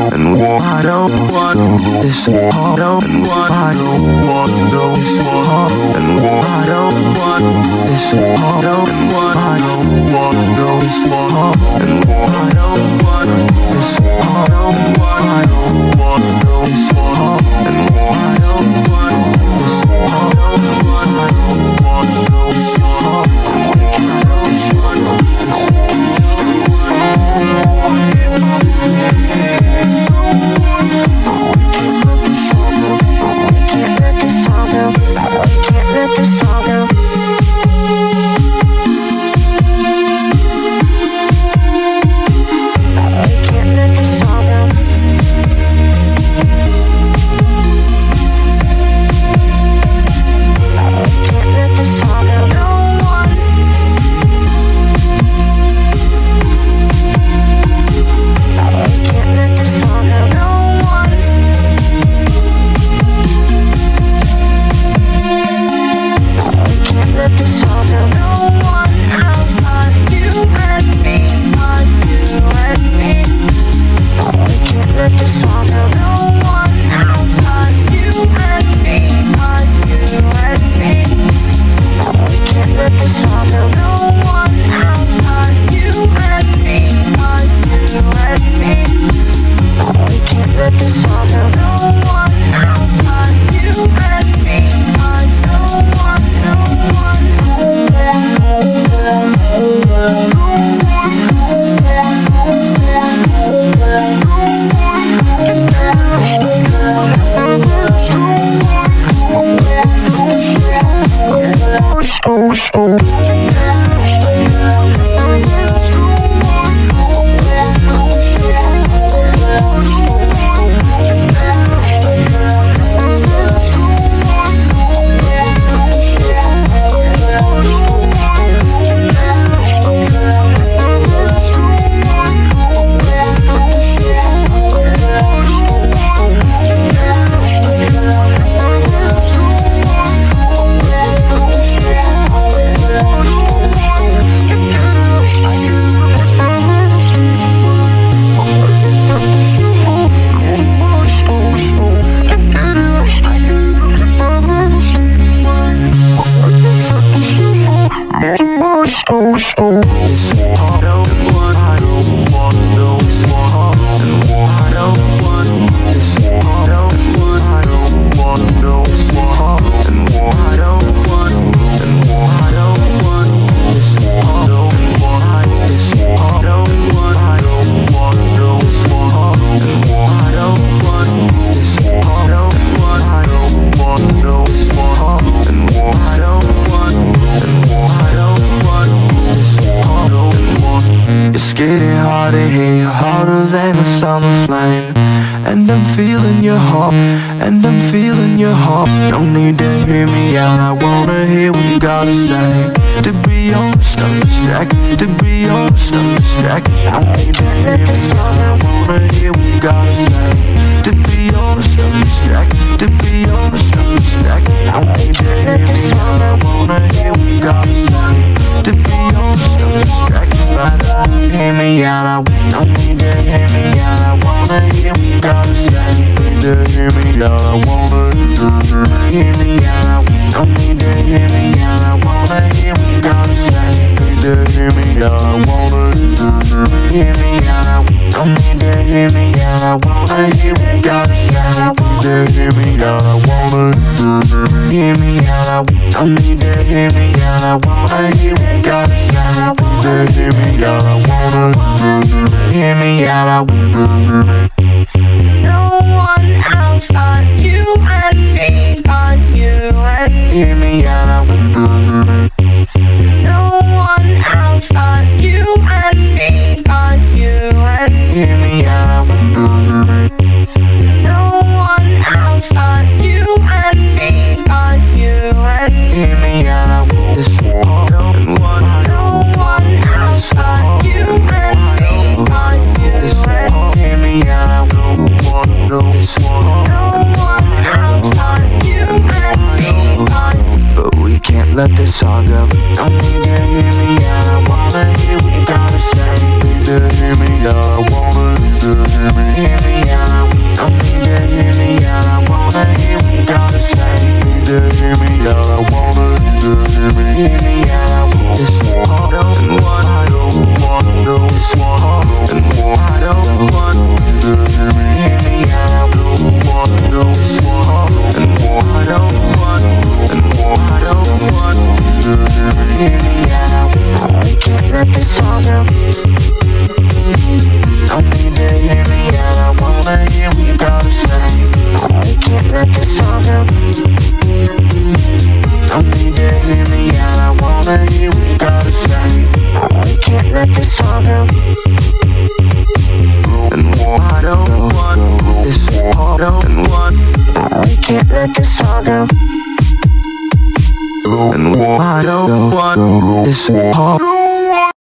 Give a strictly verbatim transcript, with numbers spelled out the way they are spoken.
and I don't want this more, and I don't want this more, and I don't want this more, and I don't want this more, and I don't want this more, and I don't want this more, and I don't want this more, and I don't want this more, No one else but you and me, but you. let this all go. I need to hear me out, I wanna hear what you gotta say. We can't let this all go. I need to hear me out, I wanna hear what you gotta say. We can't let this all go. And I don't want this all go. And what? We can't let this all go. And I don't want this all